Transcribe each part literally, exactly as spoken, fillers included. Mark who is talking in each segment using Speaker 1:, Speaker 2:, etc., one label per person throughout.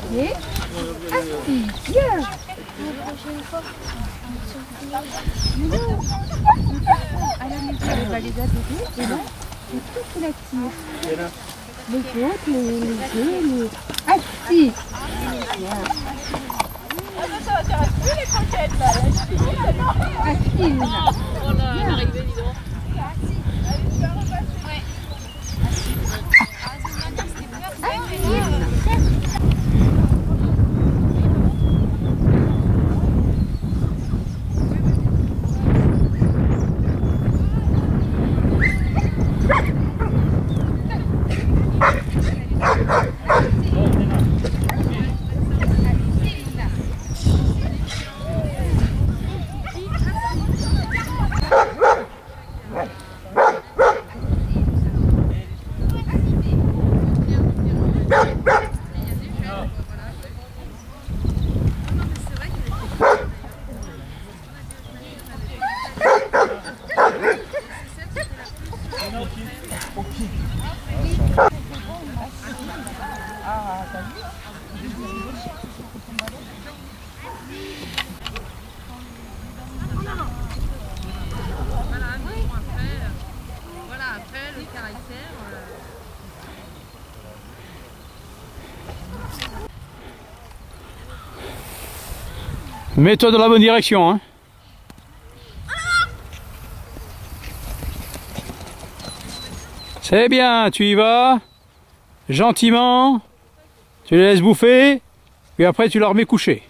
Speaker 1: Et assis. Bien. À la maison, elle va les adorer. Et là, c'est tout qui l'attire. Les autres, les, les yeux, les... Assis. Bien.
Speaker 2: Ça m'intéresse plus les croquettes là.
Speaker 1: Assis.
Speaker 2: Oh là, elle est arrivée, dis donc.
Speaker 3: Mets-toi dans la bonne direction, hein. C'est bien, tu y vas. Gentiment. Tu les laisses bouffer. Puis après tu leur mets coucher.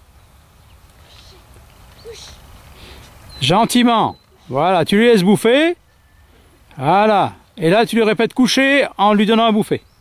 Speaker 3: Gentiment. Voilà, tu les laisses bouffer. Voilà. Et là tu lui répètes coucher en lui donnant à bouffer.